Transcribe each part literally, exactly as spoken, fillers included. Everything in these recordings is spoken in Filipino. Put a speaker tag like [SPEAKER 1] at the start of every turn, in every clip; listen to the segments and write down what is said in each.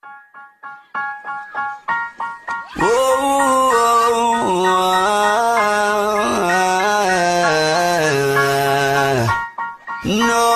[SPEAKER 1] No,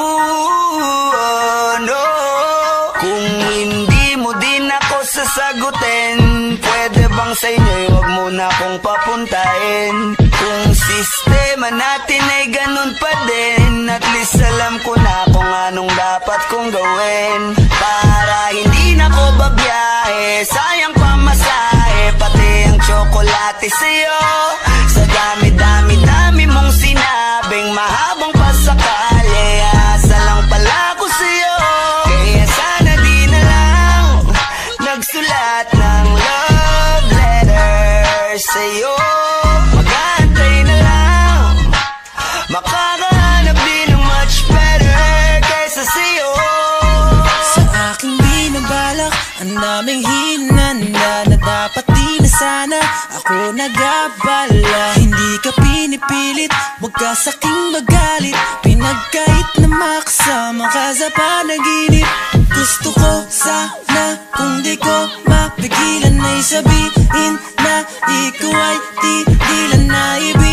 [SPEAKER 1] no. Kung hindi mo din ako sasagutin, pwede bang sa inyo'y wag mo na akong papuntahin? Kung sistema natin ay ganun pa din, at least alam ko na kung anong dapat kong gawin para hindi na ko babiyahe. Sayang pamasahe, pati ang tsokolate sa'yo. Sa dami-dami-dami mong sinabing mahabang pasakali, asa lang pala ko sa'yo. Kaya sana di na lang nagsulat ng love letter sa'yo. Mag-aantay na lang, makakahanap din ng much better kaysa sa'yo.
[SPEAKER 2] Sa aking binabalak, ang daming hinanda na dapat di na sana ako nag-abala. Hindi ka pinipilit, wag ka saking magalit, pinagkait na makasama ka sa panaginip. Gusto ko sana kung di ko mapigilan ay sabihin na ikaw ay tigilan na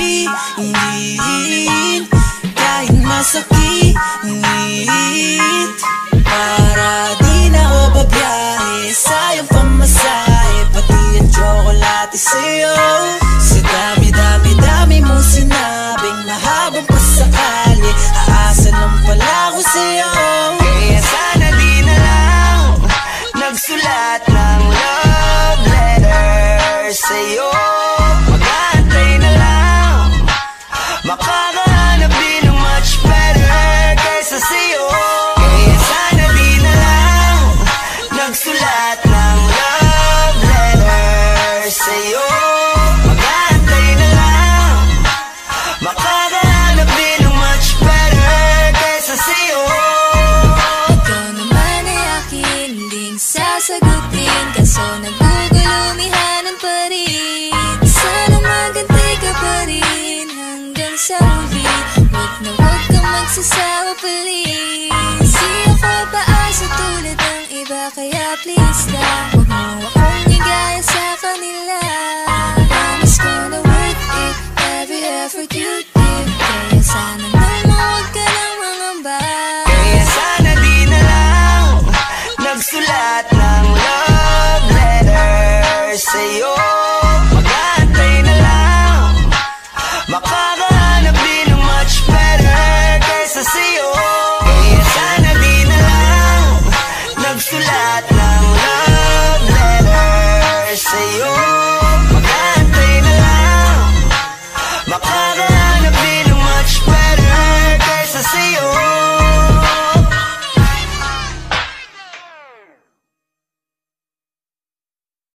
[SPEAKER 2] ibigin. Kahit masakit, para di na ako babiyahe. Sayang pamasahe, pati ang tsokolate sa'yo. Sa dami-dami-dami mong sinabing mahabang pasakali, aasa lang pala ko sa'yo.
[SPEAKER 1] Kaya sana di na lang nagsulat ng love letter sa'yo. Mag-aantay na lang, makakahanap din ng much better kaysa sa'yo. Kaya sana di na lang nagsulat ng love letter sa'yo. Mag-aantay na lang, makakahanap din ng much better kaysa sa'yo.
[SPEAKER 3] Ikaw naman ay akin ding sasagutin, kaso nagugulumihanan pa rin. Sana maganti ka pa rin hanggang sa huli. Wag na wag kang magsasawa please. Di ako paasa tulad ng iba, kaya please lang